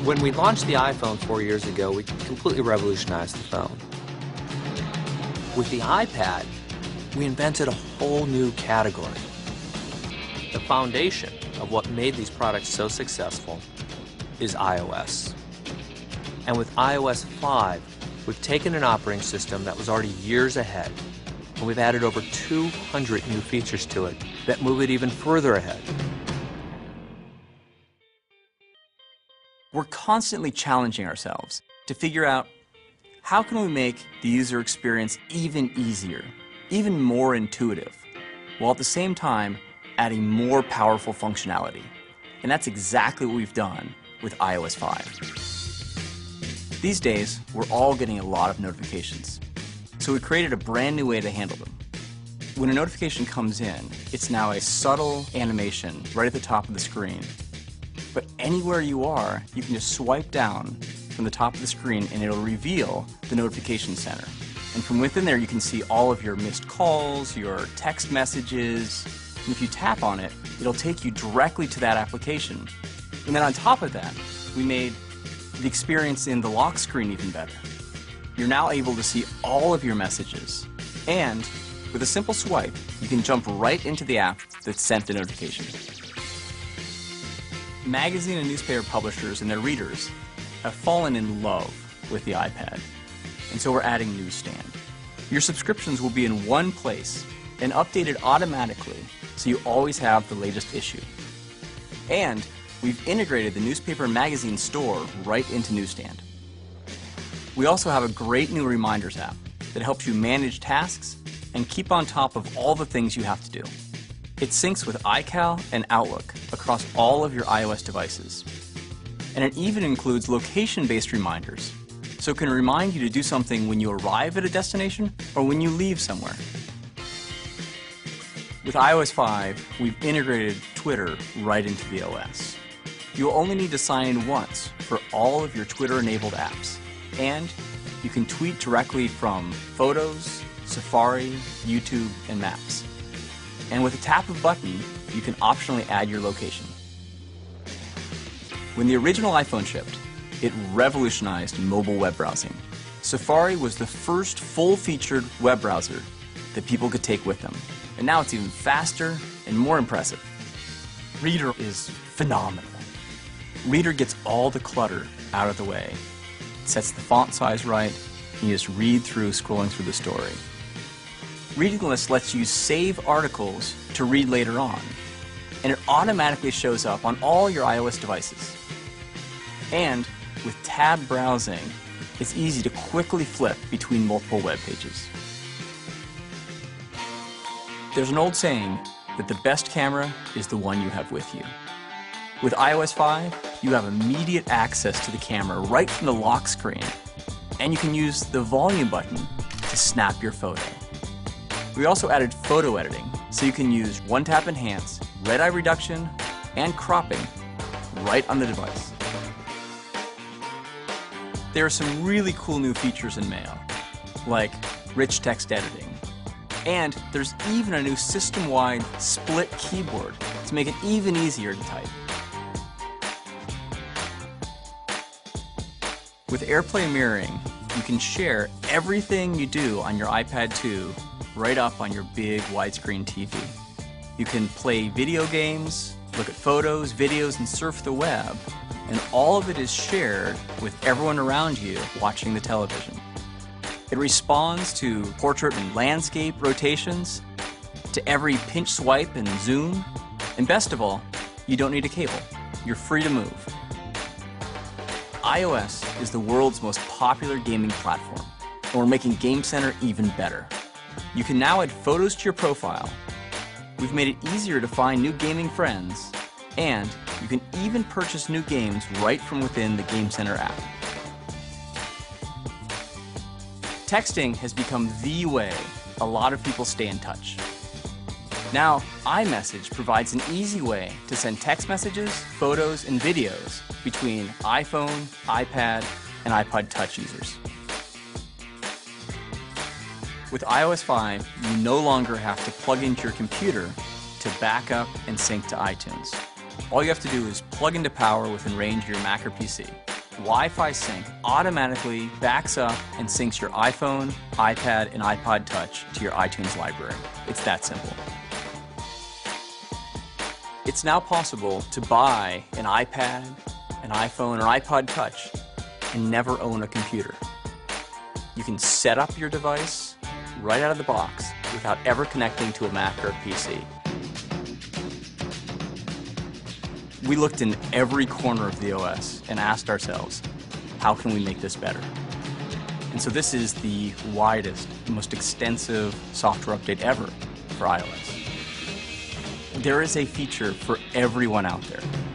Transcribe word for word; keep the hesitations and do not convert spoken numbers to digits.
When we launched the iPhone four years ago, we completely revolutionized the phone. With the iPad, we invented a whole new category. The foundation of what made these products so successful is iOS. And with i O S five, we've taken an operating system that was already years ahead, and we've added over two hundred new features to it that move it even further ahead. We're constantly challenging ourselves to figure out how can we make the user experience even easier, even more intuitive, while at the same time adding more powerful functionality. And that's exactly what we've done with i O S five. These days, we're all getting a lot of notifications, so we created a brand new way to handle them. When a notification comes in, it's now a subtle animation right at the top of the screen. But anywhere you are, you can just swipe down from the top of the screen and it'll reveal the notification center. And from within there, you can see all of your missed calls, your text messages, and if you tap on it, it'll take you directly to that application. And then on top of that, we made the experience in the lock screen even better. You're now able to see all of your messages, and with a simple swipe, you can jump right into the app that sent the notification. Magazine and newspaper publishers and their readers have fallen in love with the iPad, and so we're adding Newsstand. Your subscriptions will be in one place and updated automatically, so you always have the latest issue. And we've integrated the newspaper and magazine store right into Newsstand. We also have a great new reminders app that helps you manage tasks and keep on top of all the things you have to do. It syncs with iCal and Outlook across all of your iOS devices. And it even includes location-based reminders, so it can remind you to do something when you arrive at a destination or when you leave somewhere. With i O S five, we've integrated Twitter right into the O S. You'll only need to sign in once for all of your Twitter-enabled apps, and you can tweet directly from Photos, Safari, YouTube, and Maps. And with a tap of a button, you can optionally add your location. When the original iPhone shipped, it revolutionized mobile web browsing. Safari was the first full-featured web browser that people could take with them. And now it's even faster and more impressive. Reader is phenomenal. Reader gets all the clutter out of the way. It sets the font size right, and you just read through scrolling through the story. Reading List lets you save articles to read later on, and it automatically shows up on all your iOS devices. And with tab browsing, it's easy to quickly flip between multiple web pages. There's an old saying that the best camera is the one you have with you. With i O S five, you have immediate access to the camera right from the lock screen, and you can use the volume button to snap your photo. We also added photo editing, so you can use one-tap enhance, red-eye reduction, and cropping right on the device. There are some really cool new features in Mail, like rich text editing. And there's even a new system-wide split keyboard to make it even easier to type. With AirPlay mirroring, you can share everything you do on your iPad two right up on your big widescreen T V. You can play video games, look at photos, videos, and surf the web, and all of it is shared with everyone around you watching the television. It responds to portrait and landscape rotations, to every pinch swipe and zoom, and best of all, you don't need a cable. You're free to move. iOS is the world's most popular gaming platform, and we're making Game Center even better. You can now add photos to your profile. We've made it easier to find new gaming friends, and you can even purchase new games right from within the Game Center app. Texting has become the way a lot of people stay in touch. Now, iMessage provides an easy way to send text messages, photos, and videos between iPhone, iPad, and iPod Touch users. With i O S five, you no longer have to plug into your computer to back up and sync to iTunes. All you have to do is plug into power within range of your Mac or P C, Wi-Fi Sync automatically backs up and syncs your iPhone, iPad, and iPod Touch to your iTunes library. It's that simple. It's now possible to buy an iPad, an iPhone, or iPod Touch and never own a computer. You can set up your device right out of the box without ever connecting to a Mac or a P C. We looked in every corner of the O S and asked ourselves, how can we make this better? And so this is the widest, most extensive software update ever for iOS. There is a feature for everyone out there.